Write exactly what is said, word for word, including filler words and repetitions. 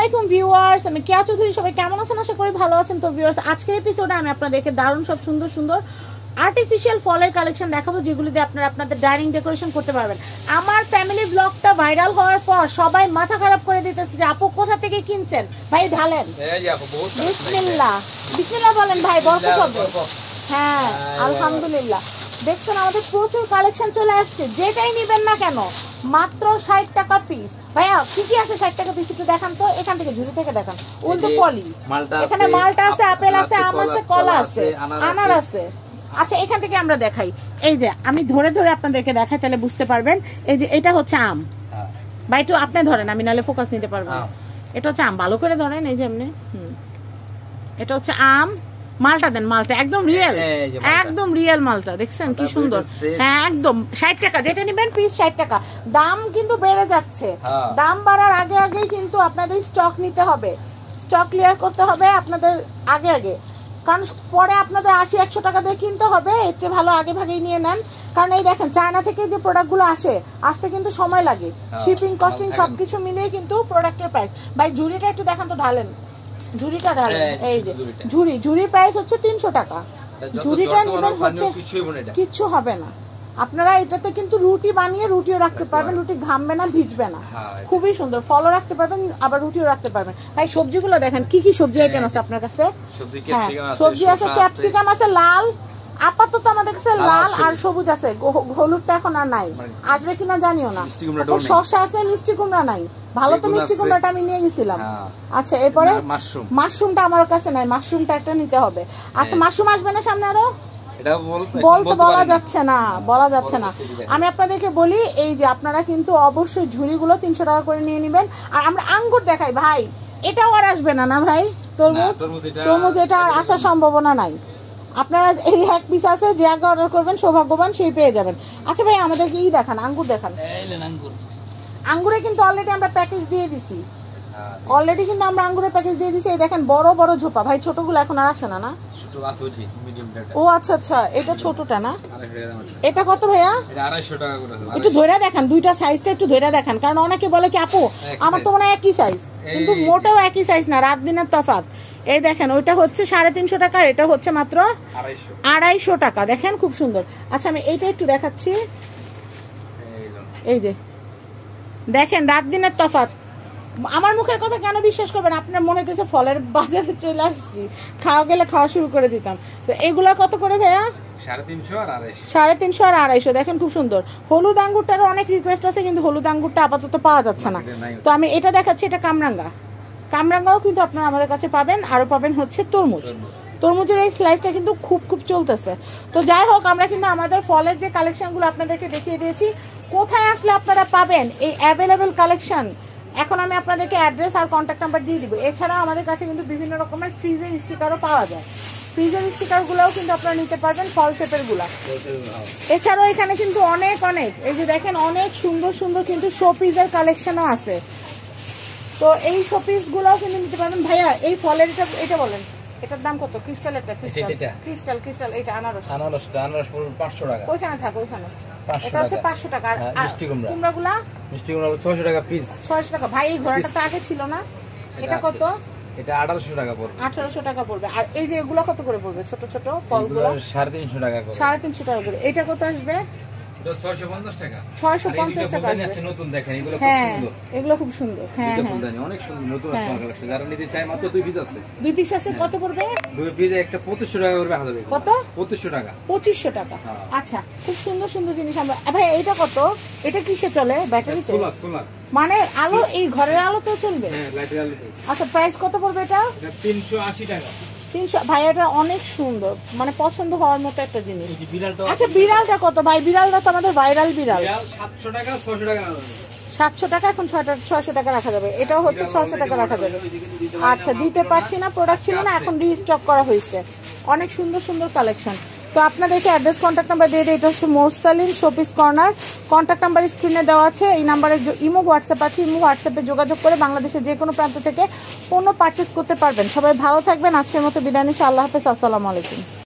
আলাইকুম ভিউয়ার্স, আমি কেয়া চৌধুরী। সবাই কেমন আছেন? আশা করি ভালো আছেন। তো ভিউয়ার্স, আজকের এপিসোডে আমি আপনাদেরকে দারুণ সব সুন্দর সুন্দর আর্টিফিশিয়াল ফলের কালেকশন দেখাবো, যেগুলো দিয়ে আপনারা আপনাদের ডাইনিং ডেকোরেশন করতে পারবেন। আমার ফ্যামিলি ব্লগটা ভাইরাল হওয়ার পর সবাই মাথা খারাপ করে দিতেছে যে আপু কোথা থেকে কিনছেন। ভাই ঢালেন, বিসমিল্লাহ বিসমিল্লাহ বলেন ভাই, বরকত হবে। হ্যাঁ আলহামদুলিল্লাহ। দেখছেন আমাদের প্রচুর কালেকশন চলে আসছে, যেটাই নিবেন না কেন মাত্র ষাট টাকা পিস। ভাইয়া কি কি আছে ষাট টাকা পিস একটু দেখান তো, এখান থেকে ঝুড়ি থেকে দেখান। উল্টো পলি, এখানে মালটা আছে, আপেল আছে, আম আছে, কলা আছে, আনার আছে। আচ্ছা এখান থেকে আমরা দেখাই, এই যে আমি ধরে ধরে আপনাদেরকে দেখাই, তাহলে বুঝতে পারবেন। এই যে এটা হচ্ছে আম, ভাই একটু আপনি ধরেন, আমি নাহলে ফোকাস নিতে পারবো না। এটা হচ্ছে আম, ভালো করে ধরেন, এই যে এমনি। হুম, এটা হচ্ছে আম। মালটা দেন, মালটা একদম রিয়েল, একদম রিয়েল মালটা। দেখছেন কি সুন্দর। হ্যাঁ একদম ষাট টাকা, যেটা নিবেন পিস ষাট টাকা। দাম কিন্তু বেড়ে যাচ্ছে, দাম বাড়ার আগে আগে কিন্তু আপনাদের স্টক নিতে হবে, স্টক ক্লিয়ার করতে হবে আপনাদের আগে আগে, কারণ পরে আপনাদের আশি একশো টাকা দিয়ে কিনতে হবে। এর চেয়ে ভালো আগে ভাগেই নিয়ে নেন, কারণ এই দেখেন চায়না থেকে যে প্রোডাক্টগুলো আসে, আসতে কিন্তু সময় লাগে, শিপিং কস্টিং সবকিছু মিলিয়ে কিন্তু প্রোডাক্টের প্রাইস। ভাই ঝুড়িটা একটু দেখান তো, ঢালেন ঝুড়িটা ঢালেন। এই যে ঝুড়ি, ঝুড়ির প্রাইস হচ্ছে তিনশো টাকা। ঝুড়িটা নেবেন হচ্ছে কিচ্ছু হবে না, আপনারা এটাতে কিন্তু রুটি বানিয়ে রুটিও রাখতে পারবেন, রুটি ঘামবে না, ভিজবে না, খুবই সুন্দর। ফলও রাখতে পারবেন, আবার রুটিও রাখতে পারবেন। ভাই সবজিগুলো দেখেন কি কি সবজি আইটেম আছে আপনার কাছে। হ্যাঁ সবজি আছে, ক্যাপসিকাম আছে লাল, আপাতত আমাদের কাছে লাল আর সবুজ আছে, হলুদটা এখন আর নাই, আসবে কিনা জানিও না। শসা আছে, মিষ্টি কুমড়া নাই, ভালো তো মিষ্টি কুমড়াটা আমি নিয়ে গেছিলাম। আচ্ছা এরপরে মাশরুমটা আমার কাছে নাই, মাশরুমটা একটা নিতে হবে। আচ্ছা মাশরুম আসবে না সামনে আরো, বলতে বলা যাচ্ছে না, বলা যাচ্ছে না। আমি আপনাদেরকে বলি, এই যে আপনারা কিন্তু অবশ্যই ঝুড়িগুলো তিনশো টাকা করে নিয়ে নেবেন। আর আমরা আঙ্গুর দেখাই ভাই, এটাও আর আসবে না না ভাই, তরমুজ, তরমুজ এটা আর আসার সম্ভাবনা নাই। আপনারা এই এক পিস আছে, যে আগে অর্ডার করবেন সৌভাগ্যবান সেই পেয়ে যাবেন। আচ্ছা ভাই আমাদেরকে ই দেখান, আঙ্গুর দেখান। আঙ্গুরে কিন্তু অলরেডি আমরা প্যাকেজ দিয়ে দিছি, অলরেডি কিন্তু আমরা আঙ্গুরের প্যাকেজ দিয়ে দিছি। এই দেখেন বড় বড় ঝোপা, ভাই ছোটগুলো এখন আর আসে না না। ও আচ্ছা আচ্ছা, এটা ছোটটা না, এটা কত ভাইয়া? একটু ধরে দেখান, দুইটা সাইজটা একটু ধরে দেখান, কারণ অনেকে বলে কি আপু আমার তো মনে হয় একই সাইজ, কিন্তু মোটেও একই সাইজ না, রাত দিনের তফাৎ। এই দেখেন ওইটা হচ্ছে সাড়ে তিনশো টাকা, এটা হচ্ছে মাত্র আড়াইশো টাকা। দেখেন খুব সুন্দর। আচ্ছা আমি এইটা একটু দেখাচ্ছি, এই যে দেখেন রাত দিনের তফাৎ। আমার মুখের কথা কেন বিশ্বাস করবেন, আপনার মনে হচ্ছে ফলের বাজারে চলে আসছি, খাওয়া গেলে খাওয়া শুরু করে দিতাম। তো এগুলা কত করে ভাইয়া? সাড়ে তিনশো আর আড়াইশো। দেখেন খুব সুন্দর। হলুদ আঙ্গুরটারও অনেক রিকোয়েস্ট আছে, কিন্তু হলুদ আঙ্গুরটা আপাতত পাওয়া যাচ্ছে না। তো আমি এটা দেখাচ্ছি, এটা কামরাঙ্গা, কামরাঙ্গাও কিন্তু আপনারা আমাদের কাছে পাবেন। আরো পাবেন হচ্ছে তরমুজ, তরমুজের এই স্লাইসটা কিন্তু খুব খুব চলতেছে। তো যাই হোক, আমরা কিন্তু আমাদের ফলের যে কালেকশনগুলো আপনাদেরকে দেখিয়ে দিয়েছি। কোথায় আসলে আপনারা পাবেন এই অ্যাভেলেবেল কালেকশন, এখন আমি আপনাদেরকে অ্যাড্রেস আর কন্ট্যাক্ট নাম্বার দিয়ে দিব। এছাড়াও আমাদের কাছে কিন্তু বিভিন্ন রকমের ফ্রিজের স্টিকারও পাওয়া যায়, ফ্রিজের স্টিকারগুলোও কিন্তু আপনারা নিতে পারবেন, ফল শেপেরগুলো। এছাড়াও এখানে কিন্তু অনেক অনেক, এই যে দেখেন অনেক সুন্দর সুন্দর কিন্তু শোপিসের কালেকশনও আছে। তো এই শোপিসগুলোও কিন্তু নিতে পারবেন। ভাইয়া এই ফলের এটা এটা বলেন, এটার দাম কত? ক্রিস্টালেরটা, ক্রিস্টাল ক্রিস্টাল ক্রিস্টাল এটা আনারস, আনারসটা আনারস পুরো পাঁচশো টাকা। ওইখানে থাকো, ওইখানে এটা হচ্ছে পাঁচশো টাকা। আর মিষ্টি কুমড়া, কুমড়াগুলা মিষ্টি কুমড়া ছয়শো টাকা পিস, ছয়শো টাকা। ভাই এই ঘোড়াটা তো আগে ছিল না, এটা কত? এটা আঠারোশো টাকা পড়বে, আঠারোশো টাকা পড়বে। আর এই যে এগুলো কত করে পড়বে? ছোট ছোট ফলগুলো সাড়ে তিনশো টাকা করে, সাড়ে তিনশো টাকা করে। এটা কত আসবে? ছয়শো পঞ্চাশ টাকা, ছয়শো পঞ্চাশ টাকা। নতুন দেখেন এগুলো খুব সুন্দর, এগুলো খুব সুন্দর। হ্যাঁ হ্যাঁ অনেক সুন্দর নতুন কালেকশন, যারা নিতে চায় মাত্র দুই পিস আছে, দুই পিস আছে। কত পড়বে? দুই পিস একটা পঁচিশশো টাকা পড়বে হাজারে। কত? পঁচিশশো টাকা, পঁচিশশো টাকা। আচ্ছা খুব সুন্দর সুন্দর জিনিস আমরা। ভাই এটা কত? এটা কিসে চলে? ব্যাটারিতে? সোলার, সোলার মানে আলো, এই ঘরের আলোতে চলবে? হ্যাঁ লাইটের আলোতে। আচ্ছা প্রাইস কত পড়বে এটা? এটা তিনশো আশি টাকা। তিনশো। ভাই এটা অনেক সুন্দর, মানে পছন্দ হওয়ার মতো একটা জিনিস। আচ্ছা বিড়ালটা কত ভাই? বিড়ালটা তো আমাদের ভাইরাল বিড়াল, সাতশো টাকা, ছয়শো টাকা, সাতশো টাকা এখন ছয়শো টাকা রাখা যাবে। এটাও হচ্ছে ছয়শো টাকা রাখা যাবে। আচ্ছা দিতে পারছি না, প্রোডাক্ট ছিল না, এখন রিস্টক করা হয়েছে। অনেক সুন্দর সুন্দর কালেকশন। তো আপনাদেরকে অ্যাড্রেস কন্ট্যাক্ট নাম্বার দিয়ে দিই, এটা হচ্ছে মোস্তালিন শোপিস কর্নার। কন্ট্যাক্ট নাম্বার স্ক্রিনে দেওয়া আছে, এই নাম্বারে ইমো হোয়াটসঅ্যাপ আছে, ইমো হোয়াটসঅ্যাপে যোগাযোগ করে বাংলাদেশের যে কোনো প্রান্ত থেকে পণ্য পারচেস করতে পারবেন। সবাই ভালো থাকবেন, আজকের মতো বিদায় নিচ্ছি, আল্লাহ হাফেজ, আসসালামু আলাইকুম।